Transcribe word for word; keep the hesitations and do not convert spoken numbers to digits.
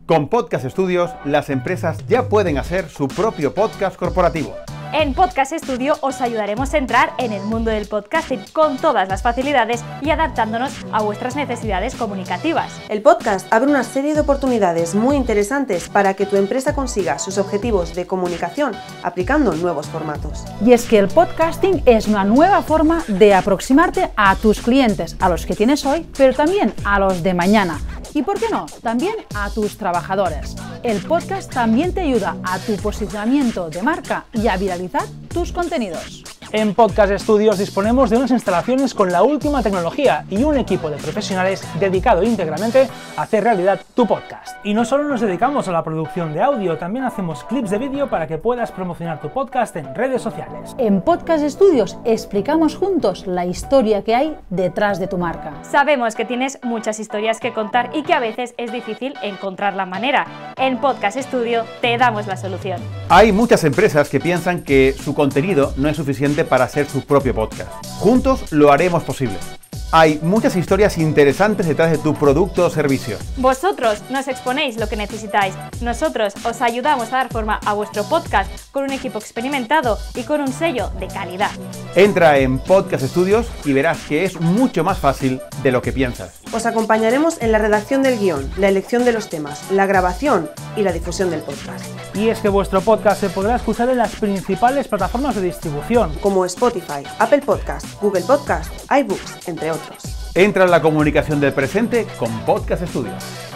Con Podcast Studios, las empresas ya pueden hacer su propio podcast corporativo. En Podcast Studio os ayudaremos a entrar en el mundo del podcasting con todas las facilidades y adaptándonos a vuestras necesidades comunicativas. El podcast abre una serie de oportunidades muy interesantes para que tu empresa consiga sus objetivos de comunicación aplicando nuevos formatos. Y es que el podcasting es una nueva forma de aproximarte a tus clientes, a los que tienes hoy, pero también a los de mañana. Y por qué no, también a tus trabajadores. El podcast también te ayuda a tu posicionamiento de marca y a viralizar tus contenidos. En Podcast Studios disponemos de unas instalaciones con la última tecnología y un equipo de profesionales dedicado íntegramente a hacer realidad tu podcast. Y no solo nos dedicamos a la producción de audio, también hacemos clips de vídeo para que puedas promocionar tu podcast en redes sociales. En Podcast Studios explicamos juntos la historia que hay detrás de tu marca. Sabemos que tienes muchas historias que contar y que a veces es difícil encontrar la manera. En Podcast Studio te damos la solución. Hay muchas empresas que piensan que su contenido no es suficiente para hacer su propio podcast. Juntos lo haremos posible. Hay muchas historias interesantes detrás de tu producto o servicio. Vosotros nos exponéis lo que necesitáis. Nosotros os ayudamos a dar forma a vuestro podcast con un equipo experimentado y con un sello de calidad. Entra en Podcast Studios y verás que es mucho más fácil de lo que piensas. Os acompañaremos en la redacción del guión, la elección de los temas, la grabación y la difusión del podcast. Y es que vuestro podcast se podrá escuchar en las principales plataformas de distribución, como Spotify, Apple Podcast, Google Podcast, iBooks, entre otros. Entra en la comunicación del presente con Podcast Studios.